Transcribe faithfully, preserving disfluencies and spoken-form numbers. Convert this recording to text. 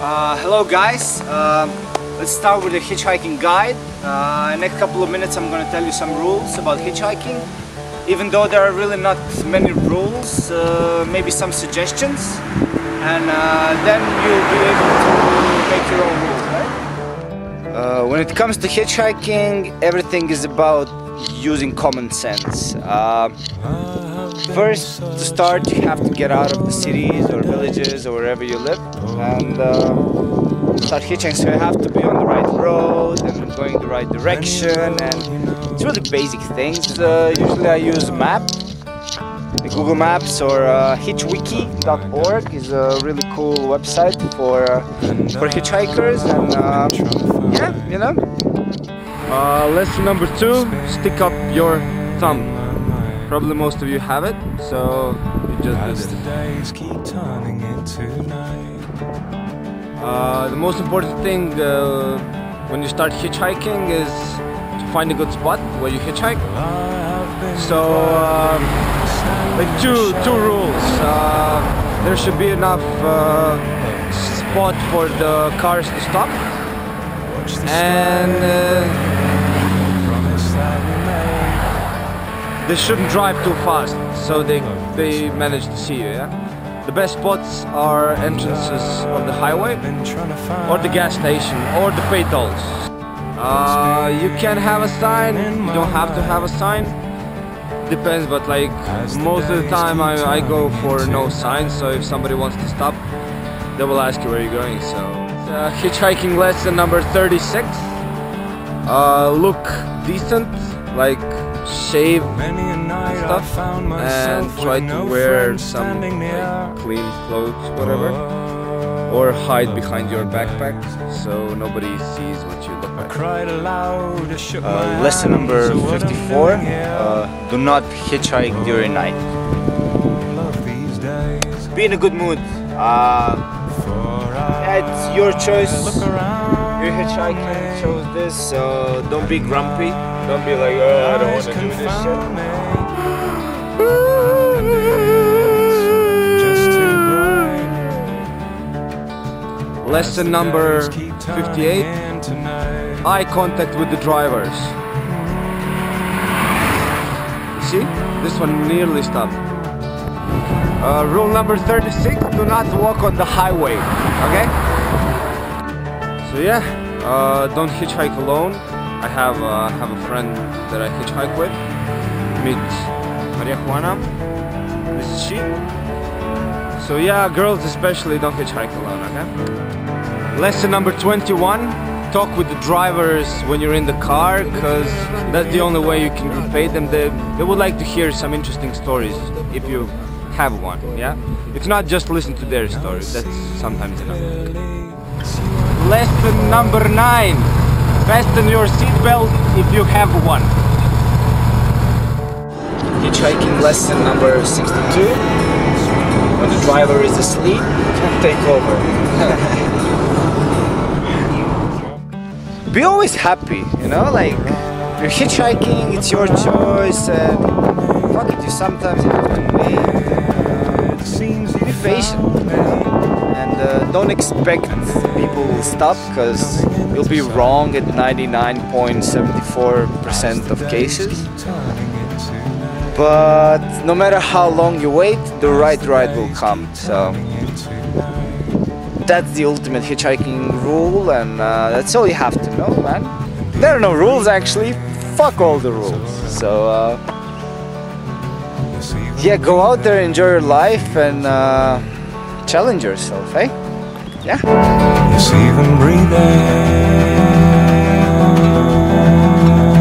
Uh, hello guys, uh, let's start with a hitchhiking guide. Uh, in the next couple of minutes I'm going to tell you some rules about hitchhiking. Even though there are really not many rules, uh, maybe some suggestions, and uh, then you'll be able to make your own rules, right? Uh, when it comes to hitchhiking, everything is about using common sense. Uh, First, to start, you have to get out of the cities or villages or wherever you live and uh, start hitchhiking. So you have to be on the right road and going the right direction, and it's really basic things. Uh, usually I use a map, the Google Maps, or uh, hitchwiki dot org is a really cool website for uh, for hitchhikers, and uh, yeah, you know. Uh, lesson number two: stick up your thumb. Probably most of you have it, so you just do this. Uh, the most important thing uh, when you start hitchhiking is to find a good spot where you hitchhike. So, uh, like two two rules. Uh, there should be enough uh, spot for the cars to stop, and uh, they shouldn't drive too fast, so they they manage to see you. Yeah, the best spots are entrances of the highway, or the gas station, or the pay tolls. Uh, you can have a sign. You don't have to have a sign. Depends, but like most of the time, I I go for no sign. So if somebody wants to stop, they will ask you where you're going. So uh, hitchhiking lesson number thirty-six. Uh, look decent, like shave stuff, and try to wear some like, clean clothes, whatever, or hide behind your backpack so nobody sees what you look like. Uh, lesson number fifty-four, uh, do not hitchhike during night. Be in a good mood. Uh, it's your choice. Your hitchhiking chose this, so don't be grumpy. Don't be like, oh, I don't want to do this shit. Lesson number fifty-eight, eye contact with the drivers. You see? This one nearly stopped. Uh, rule number thirty-six, do not walk on the highway, okay? So yeah, uh, don't hitchhike alone. I have uh, have a friend that I hitchhike with. Meet Maria Juana. This is she. So yeah, girls especially, don't hitchhike alone, okay? Lesson number twenty-one: talk with the drivers when you're in the car, because that's the only way you can repay them. They they would like to hear some interesting stories if you have one. Yeah, if not, just listen to their stories. That's sometimes enough. Lesson number nine. Fasten your seatbelt if you have one. Hitchhiking lesson number sixty-two. When the driver is asleep, take over. Be always happy, you know, like you're hitchhiking, it's your choice, and fuck it, you sometimes have to wait. Be patient, and uh, don't expect people will stop, because you'll be wrong at ninety-nine point seven four percent of cases. But no matter how long you wait, the right ride will come. So that's the ultimate hitchhiking rule, and uh, that's all you have to know, man. There are no rules, actually. Fuck all the rules. So uh, yeah, go out there, enjoy your life, and uh, challenge yourself, eh? Yeah. Yes, even breathing.